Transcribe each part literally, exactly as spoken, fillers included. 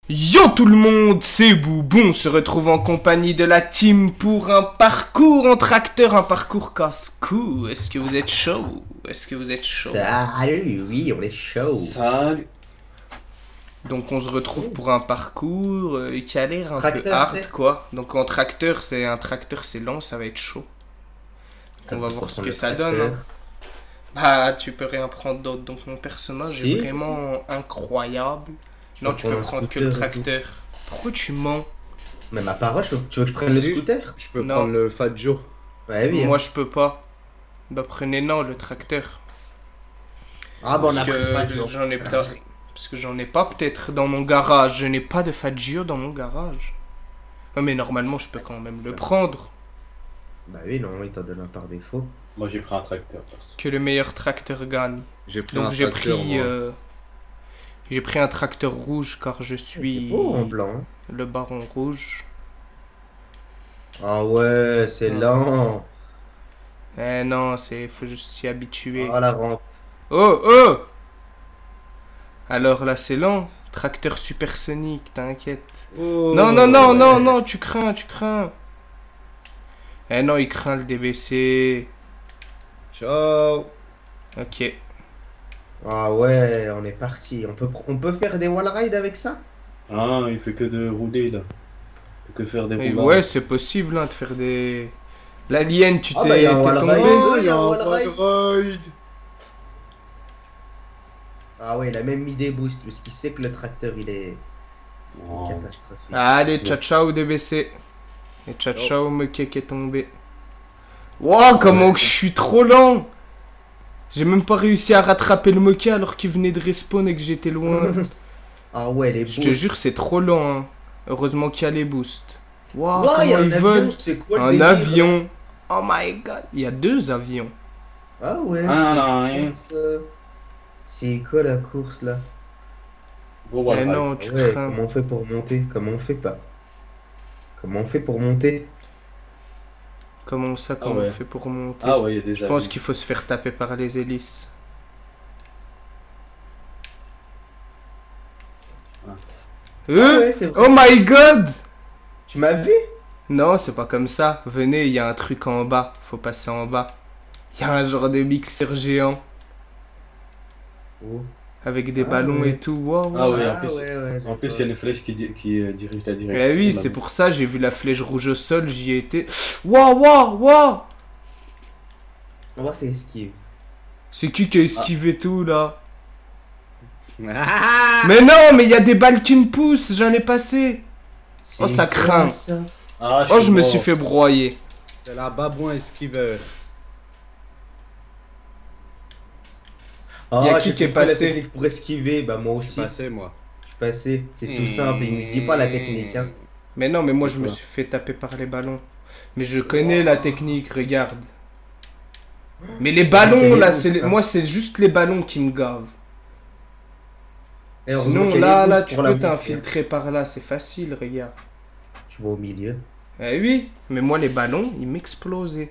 Yo tout le monde, c'est Boubou, on se retrouve en compagnie de la team pour un parcours en tracteur, un parcours casse-cou. Est-ce que vous êtes chaud? Est-ce que vous êtes chaud? Salut, oui, on est chaud. Salut. Donc on se retrouve pour un parcours euh, qui a l'air un Tracteur, peu hard c'est quoi. Donc en tracteur, c'est un tracteur c'est lent, ça va être chaud. Donc, on va voir ce que ça donne. Hein. Bah tu peux rien prendre d'autre. Donc mon personnage Si, est vraiment incroyable. Non, tu peux prendre que le tracteur. Pourquoi tu mens? Mais ma parole, tu veux que je prenne le scooter? Je peux Non. prendre le Fat Joe. Ouais, oui. Moi je peux pas. Bah prenez non le tracteur. Ah bon, on a Parce pris pas que de jour. j'en ai pas. Parce que j'en ai pas peut-être dans mon garage. Je n'ai pas de Fagio dans mon garage. Ouais, mais normalement je peux quand même le prendre. Bah oui, non, il t'en donne un par défaut. Moi j'ai pris un tracteur. perso. Que le meilleur tracteur gagne. J'ai pris Donc un j'ai tracteur, pris. moi. euh, J'ai pris un tracteur rouge car je suis Oh, en blanc. le baron rouge. Ah ouais, c'est Ah. lent. Eh non, c'est faut juste s'y habituer. Oh la rampe. Oh oh. Alors là c'est lent. Tracteur supersonique, t'inquiète. Oh, Non non non ouais. non non, tu crains, tu crains. Eh non, il craint le D B C. Ciao. Ok. Ah ouais, on est parti. On peut, on peut faire des wall rides avec ça? Ah, il fait que de rouler là. Il fait que faire des Et roulades. ouais, c'est possible hein, de faire des. L'alien, tu Ah t'es bah, y a un t'es wall tombé. ride. Oh, il il y y a a un un wall wall ride. Ah ouais, il a même mis des boosts parce qu'il sait que le tracteur il est Oh. catastrophique. Allez, ciao ciao D B C. Et ciao ciao me qui est tombé. Wow, comment que je suis trop lent! J'ai même pas réussi à rattraper le moquet alors qu'il venait de respawn et que j'étais loin. Ah ouais, les Je boosts. te jure, c'est trop lent. Hein. Heureusement qu'il y a les boosts. Wow, Ouah, il y a comment un ils avion, volent! c'est quoi le Un délire? avion! Oh my god! Il y a deux avions. Ah ouais. Ah, c'est non, rien. quoi, ça? C'est quoi la course là? Gros wall Eh ride. non, tu Ouais, crains. comment on fait pour monter? Comment on fait pas? Comment on fait pour monter? Comment ça, comment ouais. on fait pour monter? Ah ouais, il y a des Je pense qu'il faut se faire taper par les hélices. Ah. Euh Ah ouais, c'est vrai. Oh my god! Tu m'as vu? Non, c'est pas comme ça. Venez, il y a un truc en bas. Faut passer en bas. Il y a un genre de mixeur géant. Oh. Avec des Ah ballons ouais. et tout. Wow, wow. Ah ouais, en Ah plus, ouais, ouais, en plus il y a une flèche qui, di- qui euh, dirige la direction. Eh oui, de la- c'est pour ça, j'ai vu la flèche rouge au sol, j'y ai été. Waouh, waouh, waouh! On va voir c'est esquive. C'est qui qui a esquivé tout là? Ah, Mais non, mais il y a des balles qui me poussent, j'en ai passé. Oh, ça craint. Ça. Ah, Oh, je me mort. suis fait broyer. C'est la babouin esquiveur. Oh, Y a qui j'ai qui est compris la passé? technique pour esquiver, bah moi Je aussi. suis passé moi. Je suis passé. C'est tout simple, il me dit pas la technique. Hein. Mais non, mais moi C'est je me quoi? suis fait taper par les ballons. Mais je connais la technique, regarde. Mais les ballons Mais là, où, c'est ça moi c'est juste les ballons qui me gavent. Et heureusement Sinon qu'il y a là, les là, boosts tu pour la peux montée. t'infiltrer par là, c'est facile, regarde. Tu vas au milieu. Eh oui, mais moi les ballons, ils m'explosaient.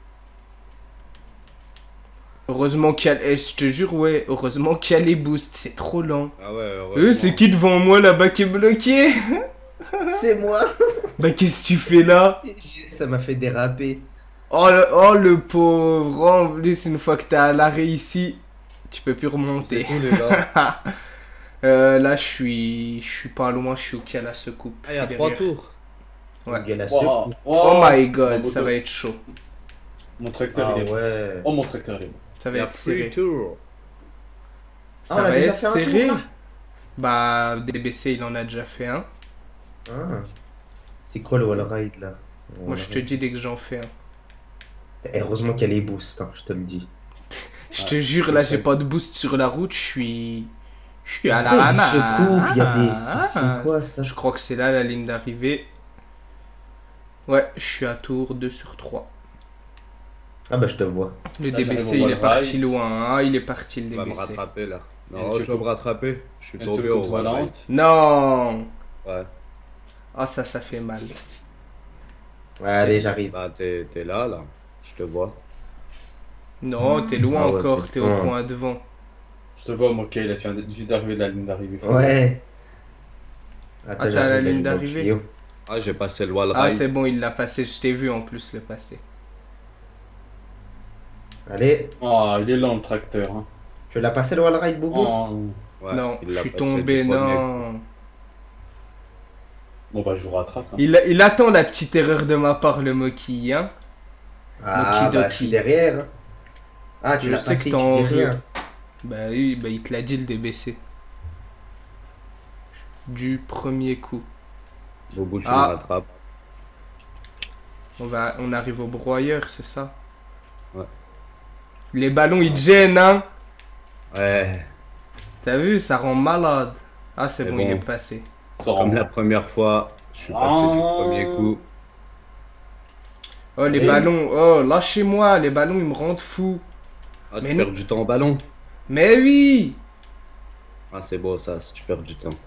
Heureusement qu'il y a... eh, je te jure, ouais, heureusement qu'il y a les boosts, c'est trop lent. Ah ouais, Euh, heureusement. c'est qui devant moi là-bas qui est bloqué? C'est moi. Bah qu'est-ce que tu fais là? Ça m'a fait déraper. Oh le, oh, le pauvre, en plus une fois que t'es à l'arrêt ici, tu peux plus remonter. C'est tout les gars. Euh, là je suis, je suis pas loin, je suis au à la secoupe. Ah, il y a Je suis trois derrière. tours. Ouais. Il y a la Wow. secoue. Oh my Mon god, moto. ça va être chaud. Mon tracteur Ah il est. ouais. Oh, mon tracteur il est. Ça Il va y a être three serré. tours. Ça Ah, on a va déjà être fait un serré. tour, là Bah D B C il en a déjà fait un. Ah. C'est quoi le wall ride là? Le Moi wall je te ride. dis dès que j'en fais un. Et heureusement qu'il y a les boosts, hein, je te le dis. Je Ouais, te jure c'est là ça. j'ai pas de boost sur la route, je suis... Je suis à la Pourquoi il ramasse. se coupe, il y a des... C'est c'est quoi ça? Je crois que c'est là la ligne d'arrivée. Ouais, je suis à tour deux sur trois. Ah bah je te vois. Le Là, D B C j'arrive au il est wall parti ride. loin, hein, il est parti le Tu vas me D B C. rattraper là. Et Non, tu tu vas me peux- rattraper. Je suis Une tombé seconde au wall ride. volante. Non. Ouais. Ah ça, ça fait mal. Allez, j'arrive. Bah t'es t'es là là. Je te vois. Non, t'es loin Ah ouais, encore, c'est t'es au loin. point devant. Je te vois, moi, ok, il a fait un- vite d'arriver de la ligne d'arrivée. Ouais. Attends, Ah, t'as la j'arrive, ligne je vais au d'arrivée. tuyau. Ah, j'ai passé le wall Ah, ride. c'est bon, il l'a passé. Je t'ai vu en plus le passer. Allez, Oh, il est lent le tracteur. Hein. tu l'as passé le wall ride, Boubou? Oh. Ouais, non, il je l'a suis passé tombé, du premier coup. non. Bon bah je vous rattrape. Hein. Il, il attend la petite erreur de ma part, le Moki, hein. Ah, Moki bah, Doki. je suis derrière. hein. Ah, tu Je l'as sais passé, que tu t'en dis veux. rien. Bah oui, bah il te l'a dit le D B C. Du premier coup. Boubou, tu Ah. me rattrapes. On, va, on arrive au broyeur, c'est ça? Ouais. Les ballons, ils te gênent, hein. Ouais, T'as vu, ça rend malade. Ah, c'est C'est bon, bon. il est passé. Sors en comme bas. la première fois, je suis passé du Ah. premier coup. Oh, les Allez. ballons. Oh, lâchez-moi. Les ballons, ils me rendent fou. Ah, Mais tu non. perds du temps au ballon. Mais oui. Ah, c'est beau ça, si tu perds du temps.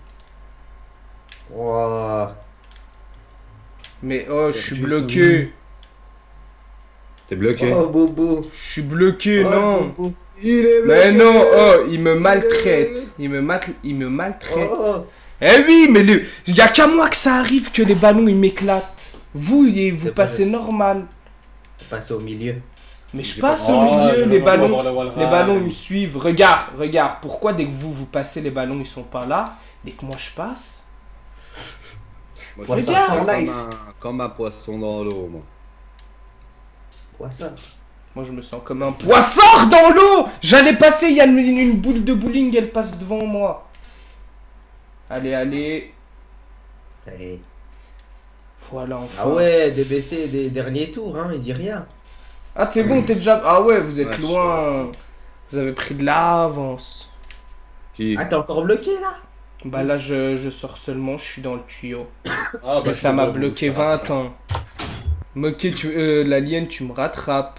Oh. Mais oh, je suis Du bloqué. T'es bloqué. Oh, Boubou. Je suis bloqué, Oh, non. Boubou. Il est Mais non, oh, il me maltraite. Il me, mat... il me maltraite. Oh. Eh oui, mais le... il y a qu'à moi que ça arrive que les ballons, ils m'éclatent. Vous, y- vous C'est passez normal. Passe au milieu. Mais je J'ai passe pas- au Oh, je milieu, veux les pas ballons. voir le wall Les ride. ballons, ils me suivent. Regarde, regarde. Pourquoi dès que vous, vous passez, les ballons, ils sont pas là. Dès que moi, je passe. Moi, Poisson je suis for comme life. un, comme un poisson dans l'eau, moi. Poisson. Moi, je me sens comme un poissard dans l'eau. J'allais passer, il y a une, une boule de bowling, elle passe devant moi. Allez, allez. Allez. Voilà, enfin. Ah ouais, D B C des derniers tours, hein, il dit rien. Ah, t'es bon, t'es déjà... Ah ouais, vous êtes Ouais, je loin. Vous avez pris de l'avance. Qui Ah, t'es encore bloqué là? Bah là, je, je sors seulement, je suis dans le tuyau. Ah, bah, Et ça je m'a vois, bloqué je te rattrape. vingt ans. Moqué, tu... Euh, l'alien, tu me rattrapes.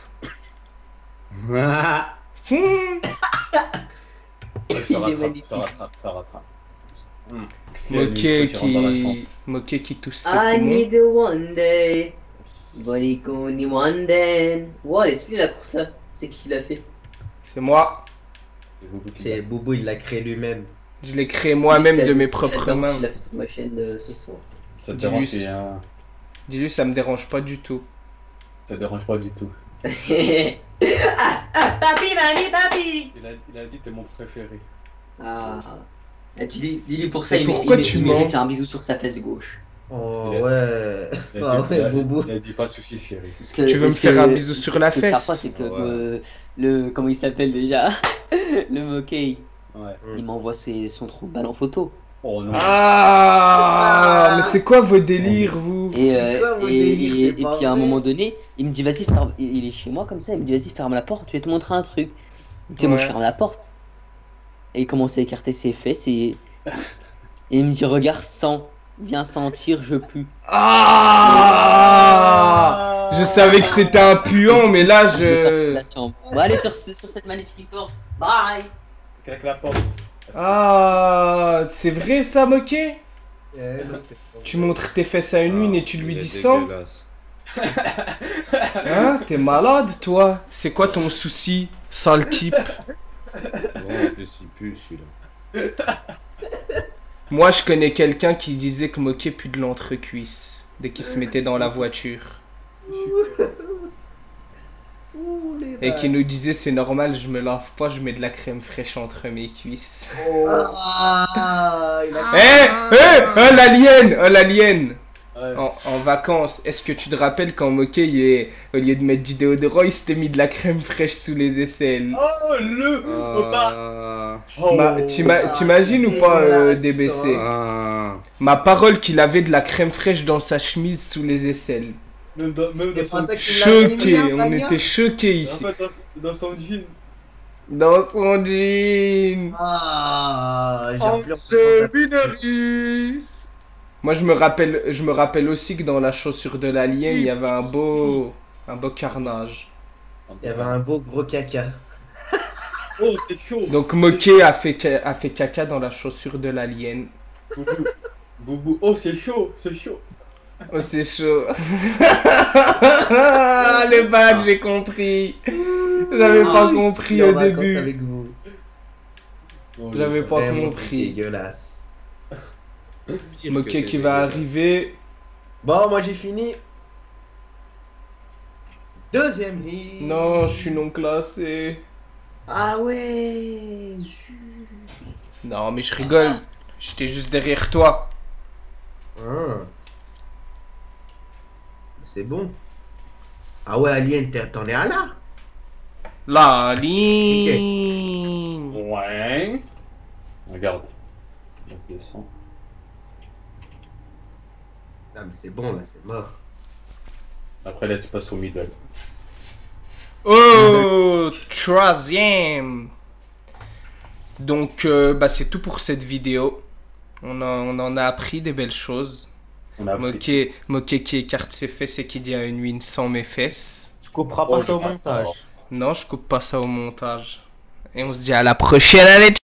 Ah, Hum. Ouais, Il ça est rattrape, magnifique. ça rattrape, ça rattrape. Hum. Qu'est-ce qu'il y a, lui, Moqué pourquoi tu rentres dans la chambre qui... Moqué qui touche ses I poumons. need a one day. Bonnie Coney one day. Wow, elle est stylée la course là. C'est qui qui l'a fait? C'est moi. C'est Boubou qui C'est l'a- Boubou, il l'a créé lui-même. Je l'ai créé moi-même C'est- de mes c'est propres Adam mains. qui l'a fait sur ma chaîne euh, ce soir. Ça te Dis-lui, dérange, c'est- c'est un- Dis-lui, ça me dérange pas du tout. ça te dérange pas du tout. ah, ah, papi, mamie, papi. Il a, il a dit t'es mon préféré. Ah. Ah, dis-lui, dis-lui pour ça, Et il, pourquoi il, tu il mens mérite un bisou sur sa fesse gauche. Oh Il a- ouais. Il a, Ah dit, ouais, il a- Boubou. il a dit pas de soucis, chérie. Parce que, Tu veux me parce faire que- un bisou sur la ce que je savais fesse pas, c'est que Ouais. euh, le. Comment il s'appelle déjà? Le moquet, Ouais. Mm. il m'envoie ses- son trou de balle en photo. Oh non. Ah, mais c'est quoi vos délires, vous? Et, euh, quoi vos et, délires, et- c'est et pas puis à un vrai. moment donné, il me dit vas-y ferme, il il est chez moi comme ça, il me dit vas-y ferme la porte, je vais te montrer un truc. Tu sais moi je Ouais. ferme la porte. Et il commence à écarter ses fesses et, et il me dit regarde sens, viens sentir, je pue. Ah, je savais que c'était un puant, mais là, Je vais sortir de je... la chambre. Bon allez sur, ce- sur cette magnifique histoire. Bye. Claque la porte. Ah, c'est vrai ça, Moquet? Eh, non, c'est pas Tu vrai. montres tes fesses à une lune et tu lui il est dis sans? dégueulasse. Hein? T'es malade, toi? C'est quoi ton souci, sale type? Bon, en plus, il pue celui-là. Moi, je connais quelqu'un qui disait que Moquet pue de l'entrecuisse dès qu'il se mettait dans la voiture. Ouh, les Et qui balles. nous disait c'est normal, je me lave pas, je mets de la crème fraîche entre mes cuisses. Ah, il a... Eh, eh, oh l'alien, oh l'alien. Ouais. En, en vacances, est-ce que tu te rappelles quand Moquet, il est- au lieu de mettre du déodorant, il s'était mis de la crème fraîche sous les aisselles? Oh le Ah, oh. Ma- t'ima- T'imagines ou pas, euh, D B C? ah, Ma parole qu'il avait de la crème fraîche dans sa chemise sous les aisselles. Même dans, même dans C'est son... pas toi qui l'as Choqué, animé, hein, on Fabien était choqués En ici. fait, dans, dans son jean. Dans son jean. Ah, j'ai Oh, plus c'est Binaris. Moi je me rappelle, je me rappelle aussi que dans la chaussure de l'alien, il y avait un beau, un beau carnage. Il y avait un beau gros caca. Oh, c'est chaud. Donc Moquet a fait, ca- a fait caca dans la chaussure de l'alien. Boubou. Boubou. Oh, c'est chaud, c'est chaud. Oh c'est chaud. Les badges, j'ai compris. J'avais pas compris Il est en au vacances début. avec vous. Oh, J'avais le- pas Vraiment compris. dégueulasse. Moquet qui va arriver. Bon, moi j'ai fini. Deuxième hit. Non, je suis non classé. Ah ouais. zut. Non, mais je rigole. J'étais juste derrière toi. Ah. C'est bon. Ah ouais, Alien, t'es- t'en es à là. La ligne. Ouais. Regarde. Je descends. Ah mais c'est bon là, c'est mort. Après là, tu passes au middle. Oh, troisième. Donc, euh, bah, c'est tout pour cette vidéo. On, a- on en a appris des belles choses. On a appris. Moquet, Moquet qui écarte ses fesses et qui dit à une win sans mes fesses. Tu couperas Oh, pas ça au j'ai pas montage. tort. Non, je coupe pas ça au montage. Et on se dit à la prochaine, allez!